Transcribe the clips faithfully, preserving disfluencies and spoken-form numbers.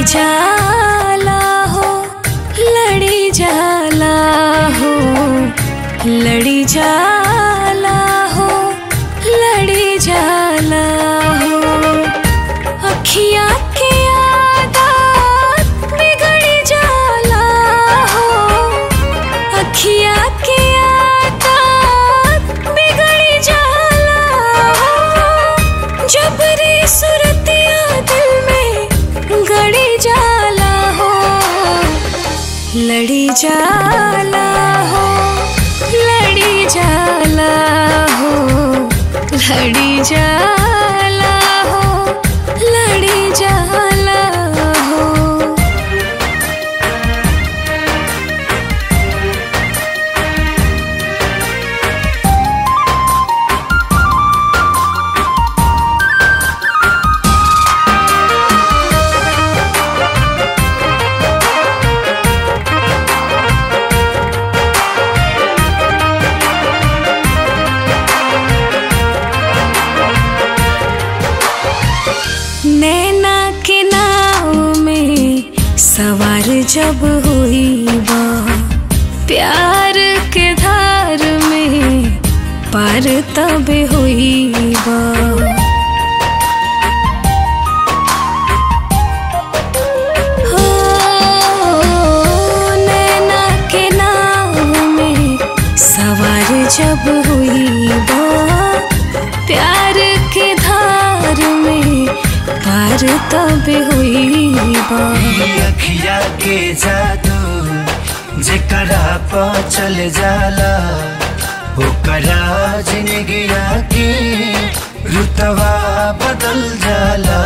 जाला हो लड़ी जाला हो लड़ी जाला हो लड़ी जाला हो अखियाँ के आदत बिगड़ी जाला हो अखियाँ के आदत बिगड़ी जाला हो जबरी सुरतियाँ दिल में गड़ी जाला हो लड़ी जाला हो लड़ी जाला हो लड़ी जाला हो लड़ी जाला हो। नैना के नाव में सवार जब हुई बा प्यार के धार में पार तब हुई बा हो नैना के नाव में सवार जब हुई बा प्यार के धार में पार तब हुई बा अखिया के जादू जेकरा पर चल जाला ओकरा जिंदगिया के रुतवा बदल जाला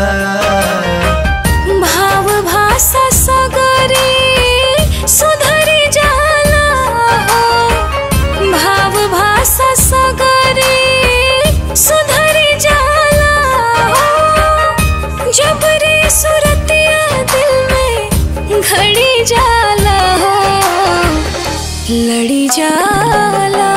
भाव भाषा सगरी सुधरी जाला हो भाव भाषा सगरी सुधरी जाला हो जबरी सुरतियाँ दिल में घड़ी जाला हो लड़ी जाला